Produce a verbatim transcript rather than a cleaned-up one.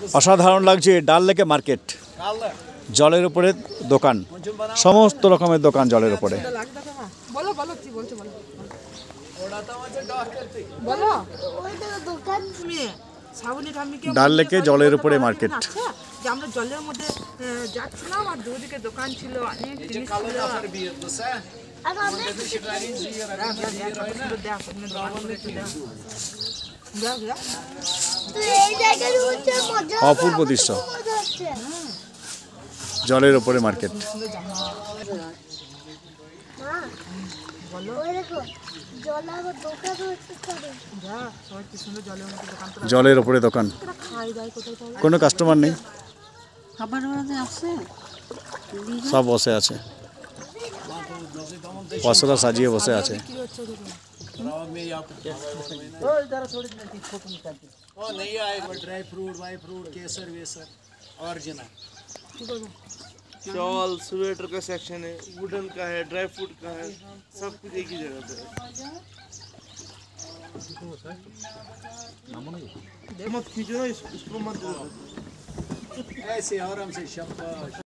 অসাধারণ লাগছে ডাল লেকে মার্কেট, জলের উপরে দোকান, সমস্ত রকমের দোকান জলের উপরে। ডাল লেকে জলের উপরে মার্কেট। আমরা জলের মধ্যে যাচ্ছিলাম আর দুদিকে দোকান ছিল, অনেক জিনিস অপূর্ব দৃশ্য, জলের উপরে মার্কেট, জলের উপরে দোকান, কোনো কাস্টমার নেই, সব বসে আছে, পসরা সাজিয়ে বসে আছে। शॉल स्वेटर का सेक्शन है, वुडन का है, ड्राई फ्रूट का है, सब कुछ एक ही जगह पे। मत खींचो ना इसको, मत ऐसे आराम से।